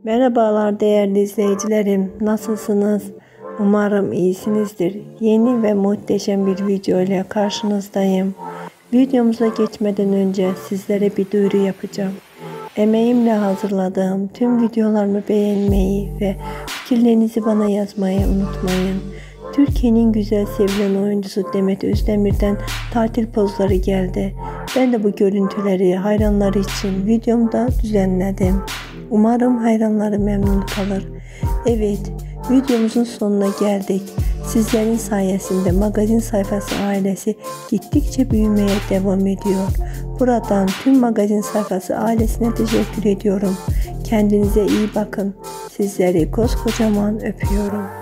Merhabalar değerli izleyicilerim. Nasılsınız? Umarım iyisinizdir. Yeni ve muhteşem bir video ile karşınızdayım. Videomuza geçmeden önce sizlere bir duyuru yapacağım. Emeğimle hazırladığım tüm videolarımı beğenmeyi ve fikirlerinizi bana yazmayı unutmayın. Türkiye'nin güzel sevilen oyuncusu Demet Özdemir'den tatil pozları geldi. Ben de bu görüntüleri hayranları için videomda düzenledim. Umarım hayranları memnun kalır. Evet, videomuzun sonuna geldik. Sizlerin sayesinde magazin sayfası ailesi gittikçe büyümeye devam ediyor. Buradan tüm magazin sayfası ailesine teşekkür ediyorum. Kendinize iyi bakın. Sizleri koskocaman öpüyorum.